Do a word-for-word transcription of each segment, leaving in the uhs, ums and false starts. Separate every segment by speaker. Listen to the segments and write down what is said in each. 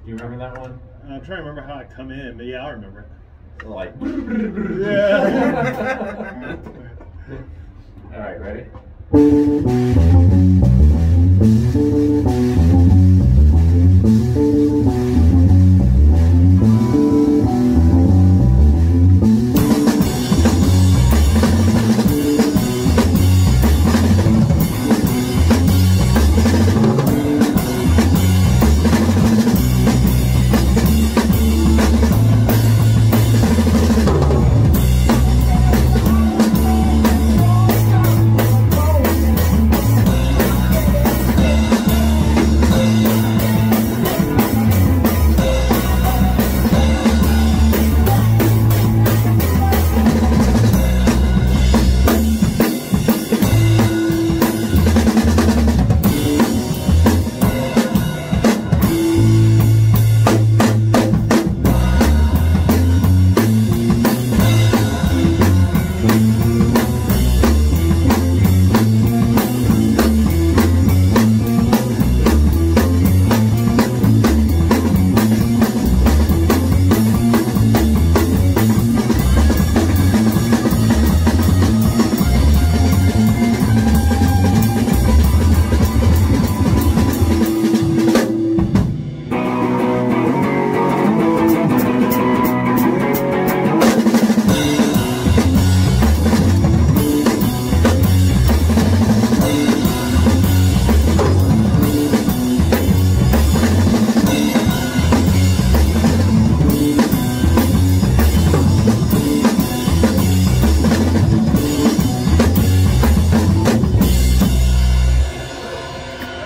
Speaker 1: Do you remember that one?
Speaker 2: I'm trying to remember how I come in, but yeah, I remember it.
Speaker 1: So like.
Speaker 2: Yeah.
Speaker 1: All right, ready?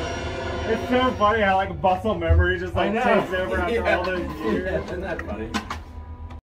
Speaker 2: It's so funny how like muscle memory just like
Speaker 1: I know.
Speaker 2: takes over after
Speaker 1: Yeah.
Speaker 2: all those years.
Speaker 1: Yeah, isn't that funny?